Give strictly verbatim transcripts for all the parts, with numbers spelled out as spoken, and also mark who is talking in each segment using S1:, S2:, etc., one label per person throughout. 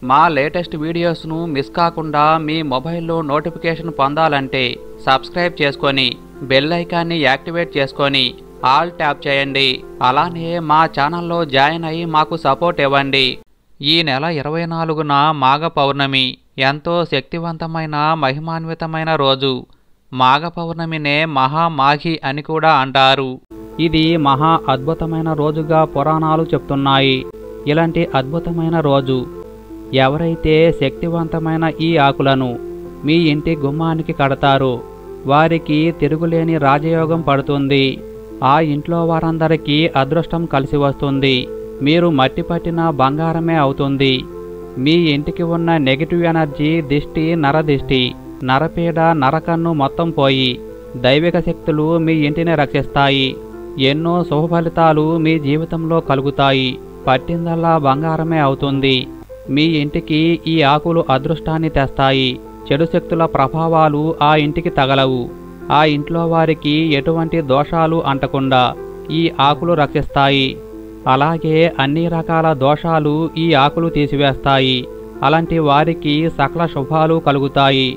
S1: మా latest వీడియోస్ను miss కాకుండా మీ మొబైల్లో నోటిఫికేషన్ పొందాలంటే సబ్స్క్రైబ్ చేసుకొని బెల్ ఐకాన్ని యాక్టివేట్ చేసుకొని ఆల్ ట్యాప్ చేయండి. అలానే మా ఛానల్లో జాయిన్ అయ్యి మాకు సపోర్ట్ ఇవ్వండి. ఈ నెల ఇరవై నాలుగున మాఘ పౌర్ణమి ఎంతో శక్తివంతమైన మహిమాన్వితమైన రోజు. మాఘ పౌర్ణమినే మహామాఘి అని కూడా అంటారు. ఇది మహా అద్భుతమైన రోజుగా పురాణాలు చెప్తున్నాయి. ఇలాంటి అద్భుతమైన రోజు ఎవరైతే శక్తివంతమైన ఈ ఆకులను మీ ఇంటి గుమ్మానికి కడతారో వారికి తిరుగులేని రాజయోగం పడుతుంది. ఆ ఇంట్లో వారందరికీ అదృష్టం కలిసి వస్తుంది. మీరు మట్టి పట్టిన బంగారమే అవుతుంది. మీ ఇంటికి ఉన్న నెగిటివ్ ఎనర్జీ, దిష్టి, నరదిష్టి, నరపీడ, నరకన్ను మొత్తం పోయి దైవిక శక్తులు మీ ఇంటిని రక్షిస్తాయి. ఎన్నో శుభ ఫలితాలు మీ జీవితంలో కలుగుతాయి. పట్టిందల్లా బంగారమే అవుతుంది. మీ ఇంటికి ఈ ఆకులు అదృష్టాన్ని తెస్తాయి. చెడు శక్తుల ప్రభావాలు ఆ ఇంటికి తగలవు. ఆ ఇంట్లో వారికి ఎటువంటి దోషాలు అంటకుండా ఈ ఆకులు రక్షిస్తాయి. అలాగే అన్ని రకాల దోషాలు ఈ ఆకులు తీసివేస్తాయి. అలాంటి వారికి సకల శుభాలు కలుగుతాయి.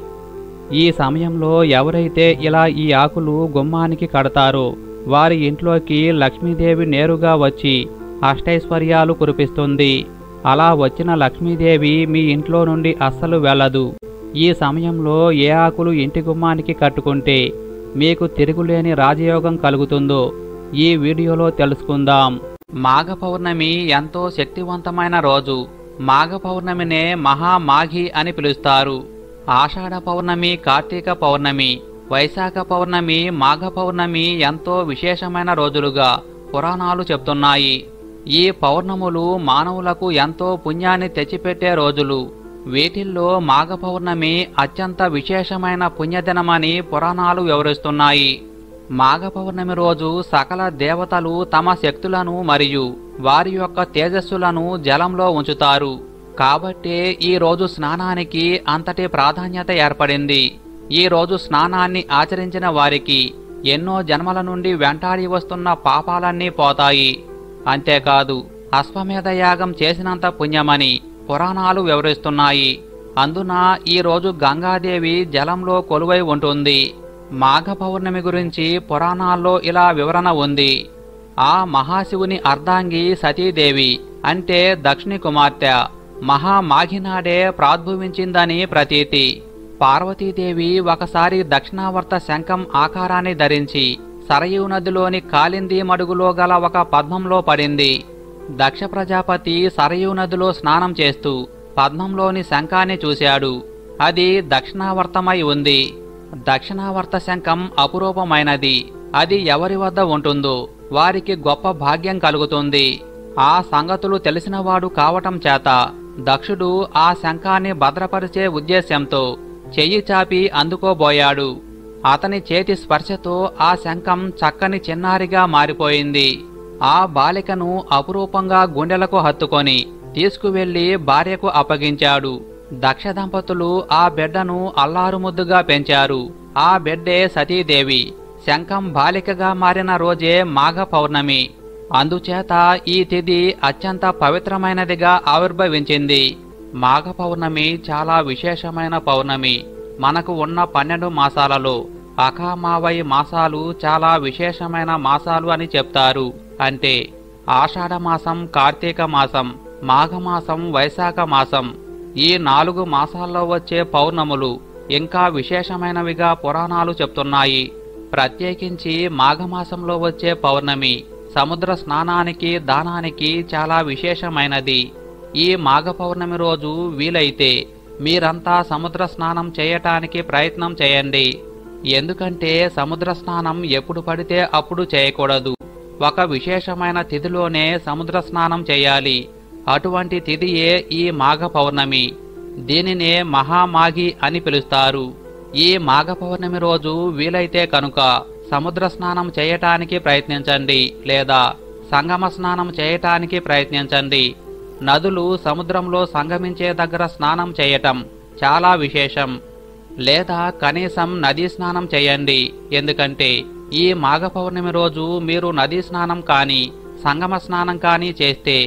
S1: ఈ సమయంలో ఎవరైతే ఇలా ఈ ఆకులు గుమ్మానికి కడతారో వారి ఇంట్లోకి లక్ష్మీదేవి నేరుగా వచ్చి అష్టైశ్వర్యాలు కురిపిస్తుంది. అలా వచ్చిన లక్ష్మీదేవి మీ ఇంట్లో నుండి అస్సలు వెళ్ళదు. ఈ సమయంలో ఏ ఆకులు ఇంటి గుమ్మానికి కట్టుకుంటే మీకు తిరుగులేని రాజయోగం కలుగుతుందో ఈ వీడియోలో తెలుసుకుందాం. మాఘ పౌర్ణమి ఎంతో శక్తివంతమైన రోజు. మాఘ పౌర్ణమినే మహామాఘి అని పిలుస్తారు. ఆషాఢ పౌర్ణమి, కార్తీక పౌర్ణమి, వైశాఖ పౌర్ణమి, మాఘ పౌర్ణమి ఎంతో విశేషమైన రోజులుగా పురాణాలు చెప్తున్నాయి. ఈ పౌర్ణములు మానవులకు ఎంతో పుణ్యాన్ని తెచ్చిపెట్టే రోజులు. వీటిల్లో మాఘ పౌర్ణమి అత్యంత విశేషమైన పుణ్యదినమని పురాణాలు వివరిస్తున్నాయి. మాఘ పౌర్ణమి రోజు సకల దేవతలు తమ శక్తులను మరియు వారి యొక్క తేజస్సులను జలంలో ఉంచుతారు. కాబట్టే ఈ రోజు స్నానానికి అంతటి ప్రాధాన్యత ఏర్పడింది. ఈ రోజు స్నానాన్ని ఆచరించిన వారికి ఎన్నో జన్మల నుండి వెంటాడి వస్తున్న పాపాలన్నీ పోతాయి. అంతేకాదు అశ్వమేధ యాగం చేసినంత పుణ్యమని పురాణాలు వివరిస్తున్నాయి. అందున ఈ రోజు గంగాదేవి జలంలో కొలువై ఉంటుంది. మాఘ పౌర్ణమి గురించి పురాణాల్లో ఇలా వివరణ ఉంది. ఆ మహాశివుని అర్ధాంగి సతీదేవి అంటే దక్షిణి కుమార్తె మహామాఘినాడే ప్రాద్భవించిందని ప్రతీతి. పార్వతీదేవి ఒకసారి దక్షిణావర్త శంఖం ఆకారాన్ని ధరించి సరయూ నదిలోని కాలింది మడుగులో గల ఒక పద్మంలో పడింది. దక్ష ప్రజాపతి సరయూ నదిలో స్నానం చేస్తూ పద్మంలోని శంఖాన్ని చూశాడు. అది దక్షిణావర్తమై ఉంది. దక్షిణావర్త శంఖం అపురూపమైనది. అది ఎవరి వద్ద ఉంటుందో వారికి గొప్ప భాగ్యం కలుగుతుంది. ఆ సంగతులు తెలిసినవాడు కావటం చేత దక్షుడు ఆ శంఖాన్ని భద్రపరిచే ఉద్దేశ్యంతో చెయ్యి చాపి అందుకోబోయాడు. అతని చేతి స్పర్శతో ఆ శంఖం చక్కని చిన్నారిగా మారిపోయింది. ఆ బాలికను అపురూపంగా గుండెలకు హత్తుకొని తీసుకువెళ్లి భార్యకు అప్పగించాడు. దక్ష దంపతులు ఆ బిడ్డను అల్లారుముద్దుగా పెంచారు. ఆ బిడ్డే సతీదేవి. శంఖం బాలికగా మారిన రోజే మాఘ పౌర్ణమి. అందుచేత ఈ తిథి అత్యంత పవిత్రమైనదిగా ఆవిర్భవించింది. మాఘ పౌర్ణమి చాలా విశేషమైన పౌర్ణమి. మనకు ఉన్న పన్నెండు మాసాలలో అకామావై మాసాలు చాలా విశేషమైన మాసాలు అని చెప్తారు. అంటే ఆషాఢ మాసం, కార్తీక మాసం, మాఘమాసం, వైశాఖ మాసం. ఈ నాలుగు మాసాల్లో వచ్చే పౌర్ణములు ఇంకా విశేషమైనవిగా పురాణాలు చెప్తున్నాయి. ప్రత్యేకించి మాఘమాసంలో వచ్చే పౌర్ణమి సముద్ర స్నానానికి, దానానికి చాలా విశేషమైనది. ఈ మాఘ పౌర్ణమి రోజు వీలైతే మీరంతా సముద్ర స్నానం చేయటానికి ప్రయత్నం చేయండి. ఎందుకంటే సముద్ర స్నానం ఎప్పుడు పడితే అప్పుడు చేయకూడదు. ఒక విశేషమైన తిథిలోనే సముద్ర స్నానం చేయాలి. అటువంటి తిథియే ఈ మాఘ పౌర్ణమి. దీనినే మహామాఘి అని పిలుస్తారు. ఈ మాఘ పౌర్ణమి రోజు వీలైతే కనుక సముద్ర స్నానం చేయటానికి ప్రయత్నించండి, లేదా సంగమ స్నానం చేయటానికి ప్రయత్నించండి. నదులు సముద్రంలో సంగమించే దగ్గర స్నానం చేయటం చాలా విశేషం. లేదా కనీసం నదీ స్నానం చేయండి. ఎందుకంటే ఈ మాఘ పౌర్ణమి రోజు మీరు నదీ స్నానం కానీ సంగమ స్నానం కానీ చేస్తే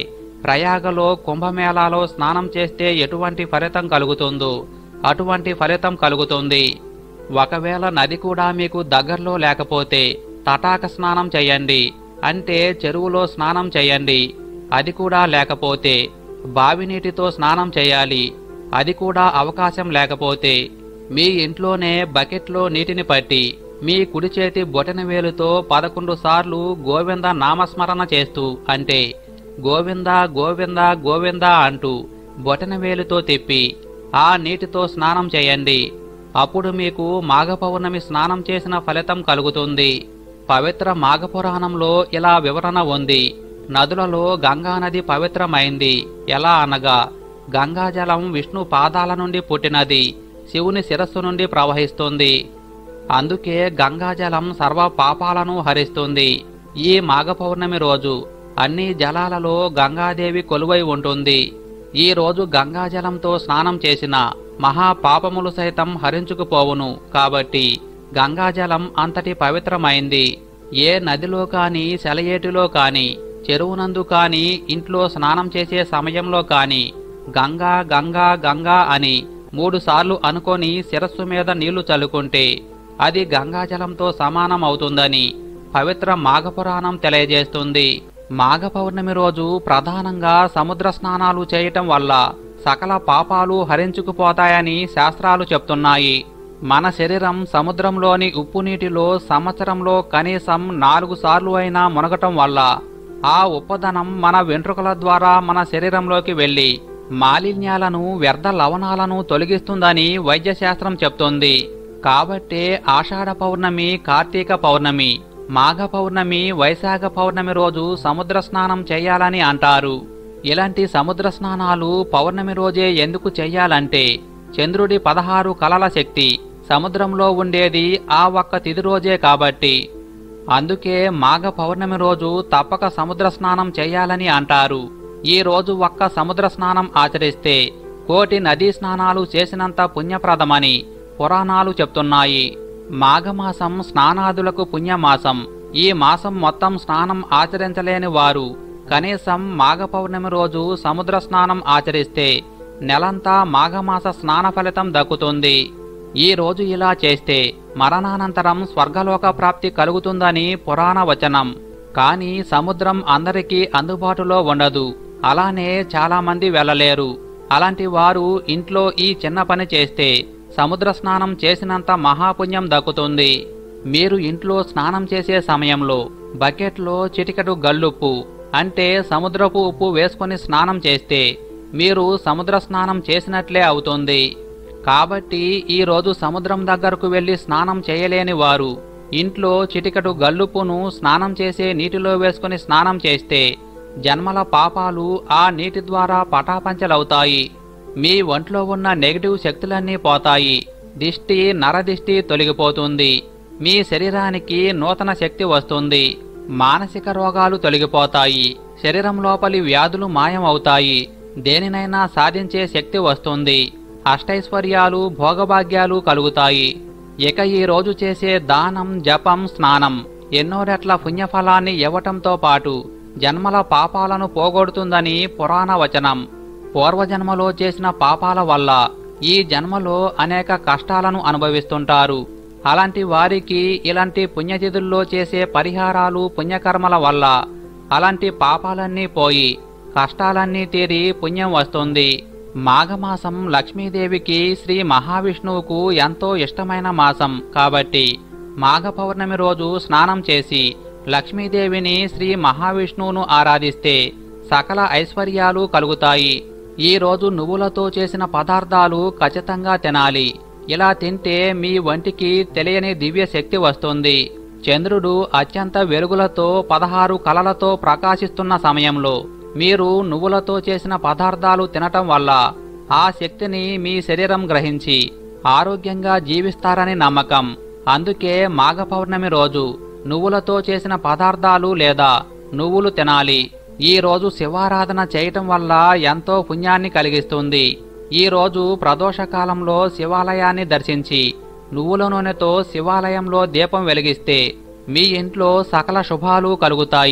S1: ప్రయాగలో కుంభమేళాలో స్నానం చేస్తే ఎటువంటి ఫలితం కలుగుతుందో అటువంటి ఫలితం కలుగుతుంది. ఒకవేళ నది కూడా మీకు దగ్గరలో లేకపోతే తటాక స్నానం చేయండి, అంటే చెరువులో స్నానం చేయండి. అది కూడా లేకపోతే బావి నీటితో స్నానం చేయాలి. అది కూడా అవకాశం లేకపోతే మీ ఇంట్లోనే బకెట్లో నీటిని పట్టి మీ కుడి చేతి బొటన వేలుతో పదకొండు సార్లు గోవింద నామస్మరణ చేస్తూ, అంటే గోవింద గోవింద గోవింద అంటూ బొటన వేలుతో తిప్పి ఆ నీటితో స్నానం చేయండి. అప్పుడు మీకు మాఘ పౌర్ణమి స్నానం చేసిన ఫలితం కలుగుతుంది. పవిత్ర మాఘపురాణంలో ఇలా వివరణ ఉంది. నదులలో గంగానది పవిత్రమైంది. ఎలా అనగా, గంగాజలం విష్ణు పాదాల నుండి పుట్టినది, శివుని శిరస్సు నుండి ప్రవహిస్తుంది. అందుకే గంగాజలం సర్వ పాపాలను హరిస్తుంది. ఈ మాఘ పౌర్ణమి రోజు అన్ని జలాలలో గంగాదేవి కొలువై ఉంటుంది. ఈ రోజు గంగాజలంతో స్నానం చేసిన మహా పాపములు సైతం హరించుకుపోవును. కాబట్టి గంగాజలం అంతటి పవిత్రమైంది. ఏ నదిలో కాని, సెలయేటిలో కాని, చెరువునందు కాని, ఇంట్లో స్నానం చేసే సమయంలో కాని గంగా గంగా గంగా అని మూడు సార్లు అనుకొని శిరస్సు మీద నీళ్లు చల్లుకుంటే అది గంగాజలంతో సమానం అవుతుందని పవిత్ర మాఘపురాణం తెలియజేస్తుంది. మాఘ పౌర్ణమి రోజు ప్రధానంగా సముద్ర స్నానాలు చేయటం వల్ల సకల పాపాలు హరించుకుపోతాయని శాస్త్రాలు చెప్తున్నాయి. మన శరీరం సముద్రంలోని ఉప్పు నీటిలో సంవత్సరంలో కనీసం నాలుగు సార్లు అయినా మునగటం వల్ల ఆ ఉప్పదనం మన వెంట్రుకల ద్వారా మన శరీరంలోకి వెళ్లి మాలిన్యాలను, వ్యర్థ లవణాలను తొలగిస్తుందని వైద్యశాస్త్రం చెప్తోంది. కాబట్టే ఆషాఢ పౌర్ణమి, కార్తీక పౌర్ణమి, మాఘ పౌర్ణమి, వైశాఖ పౌర్ణమి రోజు సముద్ర స్నానం చేయాలని అంటారు. ఇలాంటి సముద్ర స్నానాలు పౌర్ణమి రోజే ఎందుకు చెయ్యాలంటే చంద్రుడి పదహారు కళల శక్తి సముద్రంలో ఉండేది ఆ ఒక్క తిథి రోజే కాబట్టి. అందుకే మాఘ పౌర్ణమి రోజు తప్పక సముద్ర స్నానం చేయాలని అంటారు. ఈ రోజు ఒక్క సముద్ర స్నానం ఆచరిస్తే కోటి నదీ స్నానాలు చేసినంత పుణ్యప్రదమని పురాణాలు చెప్తున్నాయి. మాఘమాసం స్నానాదులకు పుణ్యమాసం. ఈ మాసం మొత్తం స్నానం ఆచరించలేని వారు కనీసం మాఘ పౌర్ణమి రోజు సముద్ర స్నానం ఆచరిస్తే నెలంతా మాఘమాస స్నాన ఫలితం దక్కుతుంది. ఈ రోజు ఇలా చేస్తే మరణానంతరం స్వర్గలోక ప్రాప్తి కలుగుతుందని పురాణ వచనం. కానీ సముద్రం అందరికీ అందుబాటులో ఉండదు. అలానే చాలా మంది వెళ్ళలేరు. అలాంటి వారు ఇంట్లో ఈ చిన్న పని చేస్తే సముద్ర స్నానం చేసినంత మహాపుణ్యం దక్కుతుంది. మీరు ఇంట్లో స్నానం చేసే సమయంలో బకెట్లో చిటికెడు గల్లుప్పు, అంటే సముద్రపు ఉప్పు వేసుకొని స్నానం చేస్తే మీరు సముద్ర స్నానం చేసినట్లే అవుతుంది. కాబట్టి ఈ రోజు సముద్రం దగ్గరకు వెళ్లి స్నానం చేయలేని వారు ఇంట్లో చిటికెడు గల్లుప్పును స్నానం చేసే నీటిలో వేసుకుని స్నానం చేస్తే జన్మల పాపాలు ఆ నీటి ద్వారా పటాపంచలవుతాయి. మీ ఒంట్లో ఉన్న నెగటివ్ శక్తులన్నీ పోతాయి. దిష్టి, నరదిష్టి తొలగిపోతుంది. మీ శరీరానికి నూతన శక్తి వస్తుంది. మానసిక రోగాలు తొలగిపోతాయి. శరీరం లోపలి వ్యాధులు మాయం అవుతాయి. దేనినైనా సాధించే శక్తి వస్తుంది. అష్టైశ్వర్యాలు, భోగభాగ్యాలు కలుగుతాయి. ఇక ఈ రోజు చేసే దానం, జపం, స్నానం ఎన్నో రెట్ల పుణ్యఫలాన్ని ఇవ్వటంతో పాటు జన్మల పాపాలను పోగొడుతుందని పురాణ వచనం. పూర్వజన్మలో చేసిన పాపాల వల్ల ఈ జన్మలో అనేక కష్టాలను అనుభవిస్తుంటారు. అలాంటి వారికి ఇలాంటి పుణ్యతిథుల్లో చేసే పరిహారాలు, పుణ్యకర్మల వల్ల అలాంటి పాపాలన్నీ పోయి కష్టాలన్నీ తీరి పుణ్యం వస్తుంది. మాఘమాసం లక్ష్మీదేవికి, శ్రీ మహావిష్ణువుకు ఎంతో ఇష్టమైన మాసం కాబట్టి మాఘ పౌర్ణమి రోజు స్నానం చేసి లక్ష్మీదేవిని, శ్రీ మహావిష్ణువును ఆరాధిస్తే సకల ఐశ్వర్యాలు కలుగుతాయి. ఈ రోజు నువ్వులతో చేసిన పదార్థాలు ఖచ్చితంగా తినాలి. ఇలా తింటే మీ వంటికి తెలియని దివ్య శక్తి వస్తుంది. చంద్రుడు అత్యంత వెలుగులతో పదహారు కళలతో ప్రకాశిస్తున్న సమయంలో మీరు నువ్వులతో చేసిన పదార్థాలు తినటం వల్ల ఆ శక్తిని మీ శరీరం గ్రహించి ఆరోగ్యంగా జీవిస్తారని నమ్మకం. అందుకే మాఘ పౌర్ణమి రోజు నువ్వులతో చేసిన పదార్థాలు లేదా నువ్వులు తినాలి. ఈ రోజు శివారాధన చేయటం వల్ల ఎంతో పుణ్యాన్ని కలిగిస్తుంది. ఈ రోజు ప్రదోషకాలంలో శివాలయాన్ని దర్శించి నువ్వుల నూనెతో శివాలయంలో దీపం వెలిగిస్తే మీ ఇంట్లో సకల శుభాలు కలుగుతాయి.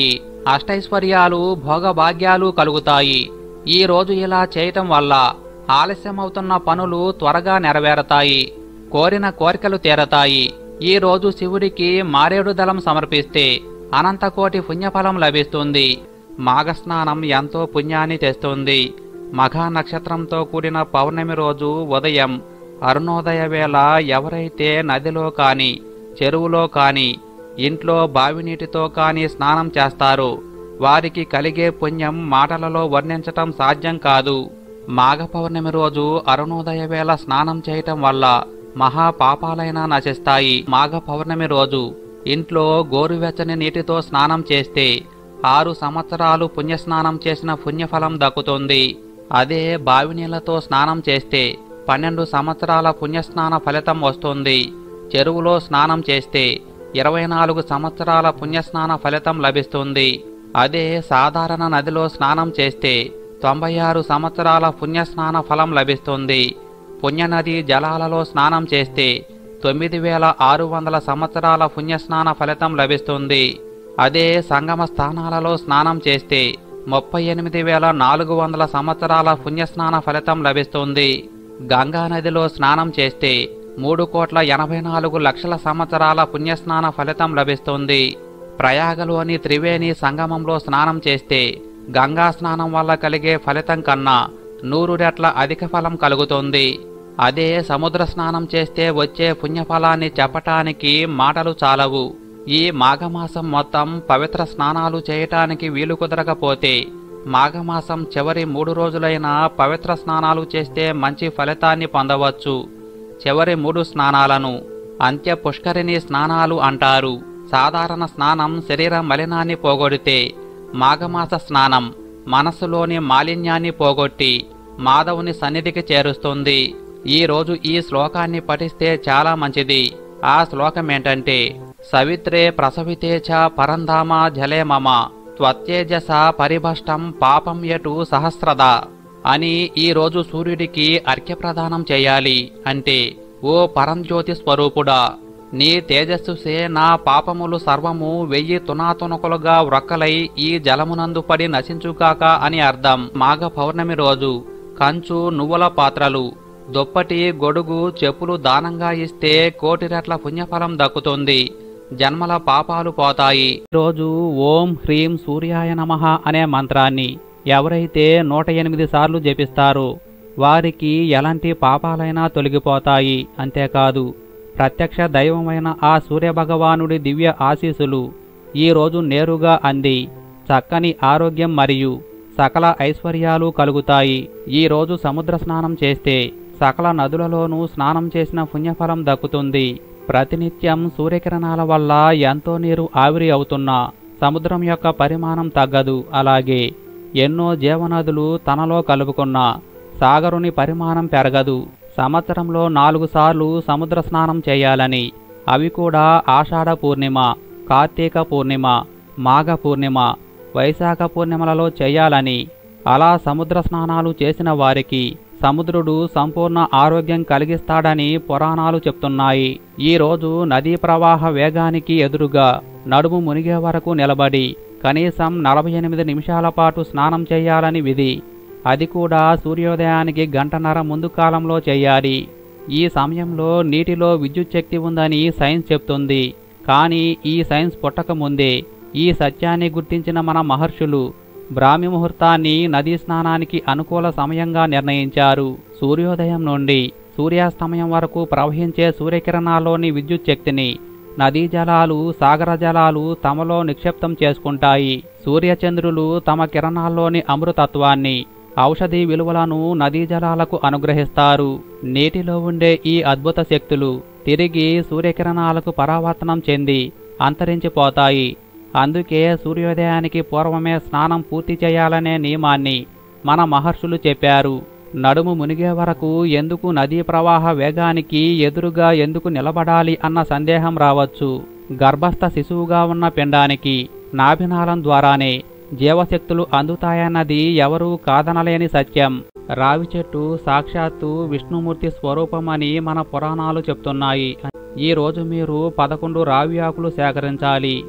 S1: అష్టైశ్వర్యాలు భోగభాగ్యాలు కలుగుతాయి. ఈ రోజు ఇలా చేయటం వల్ల ఆలస్యమవుతున్న పనులు త్వరగా నెరవేరతాయి. కోరిన కోరికలు తీరతాయి. ఈ రోజు శివుడికి మారేడు దళం సమర్పిస్తే అనంతకోటి పుణ్యఫలం లభిస్తుంది. మాఘస్నానం ఎంతో పుణ్యాన్ని తెస్తుంది. మఘా నక్షత్రంతో కూడిన పౌర్ణమి రోజు ఉదయం అరుణోదయ వేళ ఎవరైతే నదిలో కాని చెరువులో కాని ఇంట్లో బావినీటితో కాని స్నానం చేస్తారో వారికి కలిగే పుణ్యం మాటలలో వర్ణించటం సాధ్యం కాదు. మాఘ పౌర్ణమి రోజు అరుణోదయ వేళ స్నానం చేయటం వల్ల మహా పాపాలైనా నశిస్తాయి. మాఘ పౌర్ణమి రోజు ఇంట్లో గోరువెచ్చని నీటితో స్నానం చేస్తే ఆరు సంవత్సరాలు పుణ్యస్నానం చేసిన పుణ్యఫలం దక్కుతుంది. అదే బావి నీళ్లతో స్నానం చేస్తే పన్నెండు సంవత్సరాల పుణ్యస్నాన ఫలితం వస్తుంది. చెరువులో స్నానం చేస్తే ఇరవై నాలుగు సంవత్సరాల పుణ్యస్నాన ఫలితం లభిస్తుంది. అదే సాధారణ నదిలో స్నానం చేస్తే తొంభై ఆరు సంవత్సరాల పుణ్యస్నాన ఫలం లభిస్తుంది. పుణ్యనది జలాలలో స్నానం చేస్తే తొమ్మిది వేల ఆరు వందల సంవత్సరాల పుణ్యస్నాన ఫలితం లభిస్తుంది. అదే సంగమ స్థానాలలో స్నానం చేస్తే ముప్పై ఎనిమిది వేల నాలుగు వందల సంవత్సరాల పుణ్యస్నాన ఫలితం లభిస్తుంది. గంగా నదిలో స్నానం చేస్తే మూడు కోట్ల ఎనభై నాలుగు లక్షల సంవత్సరాల పుణ్యస్నాన ఫలితం లభిస్తుంది. ప్రయాగలోని త్రివేణి సంగమంలో స్నానం చేస్తే గంగా స్నానం వల్ల కలిగే ఫలితం కన్నా నూరు రెట్ల అధిక ఫలం కలుగుతుంది. అదే సముద్ర స్నానం చేస్తే వచ్చే పుణ్యఫలాన్ని చెప్పటానికి మాటలు చాలవు. ఈ మాఘమాసం మొత్తం పవిత్ర స్నానాలు చేయటానికి వీలు కుదరకపోతే మాఘమాసం చివరి మూడు రోజులైన పవిత్ర స్నానాలు చేస్తే మంచి ఫలితాన్ని పొందవచ్చు. చివరి మూడు స్నానాలను అంత్య పుష్కరిణి స్నానాలు అంటారు. సాధారణ స్నానం శరీర మలినాన్ని పోగొడితే మాఘమాస స్నానం మనస్సులోని మాలిన్యాన్ని పోగొట్టి మాధవుని సన్నిధికి చేరుస్తుంది. ఈ రోజు ఈ శ్లోకాన్ని పఠిస్తే చాలా మంచిది. ఆ శ్లోకమేంటంటే సవిత్రే ప్రసవితే చ పరంధామ జలే మమ త్వత్తేజస పరిభష్టం పాపం యటు సహస్రద అని ఈ రోజు సూర్యుడికి అర్ఘ్యప్రదానం చేయాలి. అంటే ఓ పరంజ్యోతి స్వరూపుడా, నీ తేజస్సుసే నా పాపములు సర్వము వెయ్యి తునాతునకులుగా వ్రొక్కలై ఈ జలమునందు పడి నశించుగాక అని అర్థం. మాఘ పౌర్ణమి రోజు కంచు నువ్వుల పాత్రలు దుప్పటి గొడుగు చెప్పులు దానంగా ఇస్తే కోటి రెట్ల పుణ్యఫలం దక్కుతుంది. జన్మల పాపాలు పోతాయి. రోజు ఓం హ్రీం సూర్యాయ నమః అనే మంత్రాన్ని ఎవరైతే నూట ఎనిమిది సార్లు జపిస్తారో వారికి ఎలాంటి పాపాలైనా తొలగిపోతాయి. అంతేకాదు ప్రత్యక్ష దైవమైన ఆ సూర్యభగవానుడి దివ్య ఆశీస్సులు ఈ రోజు నేరుగా అంది చక్కని ఆరోగ్యం మరియు సకల ఐశ్వర్యాలు కలుగుతాయి. ఈ రోజు సముద్ర స్నానం చేస్తే సకల నదులలోనూ స్నానం చేసిన పుణ్యఫలం దక్కుతుంది. ప్రతినిత్యం సూర్యకిరణాల వల్ల ఎంతో నీరు ఆవిరి అవుతున్నా సముద్రం యొక్క పరిమాణం తగ్గదు. అలాగే ఎన్నో జీవనదులు తనలో కలుపుకున్న సాగరుని పరిమాణం పెరగదు. సంవత్సరంలో నాలుగు సార్లు సముద్ర స్నానం చేయాలని, అవి కూడా ఆషాఢ పూర్ణిమ, కార్తీక పూర్ణిమ, మాఘ పూర్ణిమ, వైశాఖ పూర్ణిమలలో చేయాలని, అలా సముద్ర స్నానాలు చేసిన వారికి సముద్రుడు సంపూర్ణ ఆరోగ్యం కలిగిస్తాడని పురాణాలు చెప్తున్నాయి. ఈ రోజు నదీ ప్రవాహ వేగానికి ఎదురుగా నడుము మునిగే వరకు నిలబడి కనీసం నలభై ఎనిమిది నిమిషాల పాటు స్నానం చేయాలని విధి. అది కూడా సూర్యోదయానికి గంటన్నర ముందు కాలంలో చేయాలి. ఈ సమయంలో నీటిలో విద్యుత్ శక్తి ఉందని సైన్స్ చెప్తుంది. కానీ ఈ సైన్స్ పుట్టకముందే ఈ సత్యాన్ని గుర్తించిన మన మహర్షులు బ్రాహ్మీ ముహూర్తాన్ని నదీ స్నానానికి అనుకూల సమయంగా నిర్ణయించారు. సూర్యోదయం నుండి సూర్యాస్తమయం వరకు ప్రవహించే సూర్యకిరణాల్లోని విద్యుత్ శక్తిని నదీ జలాలు, సాగర జలాలు తమలో నిక్షిప్తం చేసుకుంటాయి. సూర్యచంద్రులు తమ కిరణాల్లోని అమృతత్వాన్ని, ఔషధి విలువలను నదీ జలాలకు అనుగ్రహిస్తారు. నీటిలో ఉండే ఈ అద్భుత శక్తులు తిరిగి సూర్యకిరణాలకు పరావర్తనం చెంది అంతరించిపోతాయి. అందుకే సూర్యోదయానికి పూర్వమే స్నానం పూర్తి చేయాలనే నియమాన్ని మన మహర్షులు చెప్పారు. నడుము మునిగే వరకు ఎందుకు నదీ ప్రవాహ వేగానికి ఎదురుగా ఎందుకు నిలబడాలి అన్న సందేహం రావచ్చు. గర్భస్థ శిశువుగా ఉన్న పిండానికి నాభినాళం ద్వారానే జీవశక్తులు అందుతాయన్నది ఎవరూ కాదనలేని సత్యం. రావి చెట్టు సాక్షాత్తు విష్ణుమూర్తి స్వరూపమని మన పురాణాలు చెప్తున్నాయి. ఈ రోజు మీరు పదకొండు రావి ఆకులు సేకరించాలి.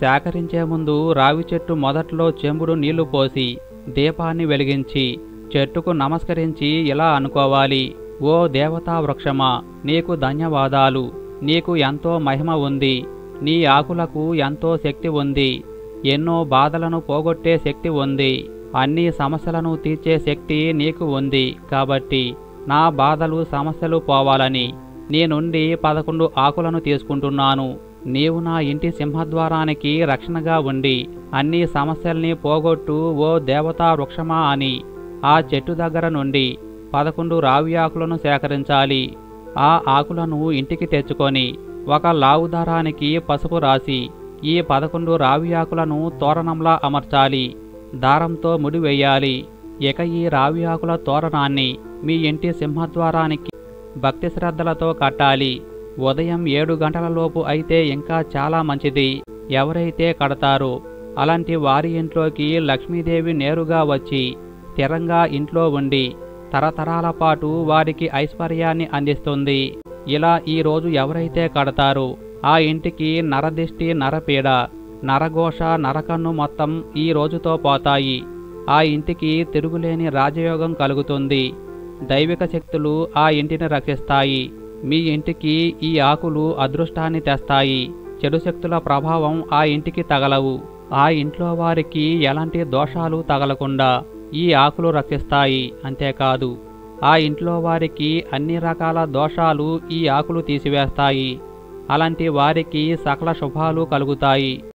S1: సేకరించే ముందు రావి చెట్టు మొదట్లో చెంబుడు నీళ్లు పోసి దీపాన్ని వెలిగించి చెట్టుకు నమస్కరించి ఇలా అనుకోవాలి: ఓ దేవతా వృక్షమా, నీకు ధన్యవాదాలు. నీకు ఎంతో మహిమ ఉంది. నీ ఆకులకు ఎంతో శక్తి ఉంది. ఎన్నో బాధలను పోగొట్టే శక్తి ఉంది. అన్ని సమస్యలను తీర్చే శక్తి నీకు ఉంది. కాబట్టి నా బాధలు సమస్యలు పోవాలని నీ నుండి పదకొండు ఆకులను తీసుకుంటున్నాను. నీవు నా ఇంటి సింహద్వారానికి రక్షణగా ఉండి అన్ని సమస్యల్ని పోగొట్టు ఓ దేవతా వృక్షమా అని ఆ చెట్టు దగ్గర నుండి పదకొండు రావి ఆకులను సేకరించాలి. ఆ ఆకులను ఇంటికి తెచ్చుకొని ఒక లావు దారానికి పసుపు రాసి ఈ పదకొండు రావి ఆకులను తోరణంలా అమర్చాలి. దారంతో ముడివేయాలి. ఇక ఈ రావి ఆకుల తోరణాన్ని మీ ఇంటి సింహద్వారానికి భక్తి శ్రద్ధలతో కట్టాలి. ఉదయం ఏడు గంటలలోపు అయితే ఇంకా చాలా మంచిది. ఎవరైతే కడతారో అలాంటి వారి ఇంట్లోకి లక్ష్మీదేవి నేరుగా వచ్చి స్థిరంగా ఇంట్లో ఉండి తరతరాల పాటు వారికి ఐశ్వర్యాన్ని అందిస్తుంది. ఇలా ఈరోజు ఎవరైతే కడతారో ఆ ఇంటికి నరదిష్టి, నరపీడ, నరఘోష, నరకన్ను మొత్తం ఈ రోజుతో పోతాయి. ఆ ఇంటికి తిరుగులేని రాజయోగం కలుగుతుంది. దైవిక శక్తులు ఆ ఇంటిని రక్షిస్తాయి. మీ ఇంటికి ఈ ఆకులు అదృష్టాన్ని తెస్తాయి. చెడు శక్తుల ప్రభావం ఆ ఇంటికి తగలవు. ఆ ఇంట్లో వారికి ఎలాంటి దోషాలు తగలకుండా ఈ ఆకులు రక్షిస్తాయి. అంతేకాదు ఆ ఇంట్లో వారికి అన్ని రకాల దోషాలు ఈ ఆకులు తీసివేస్తాయి. అలాంటి వారికి సకల శుభాలు కలుగుతాయి.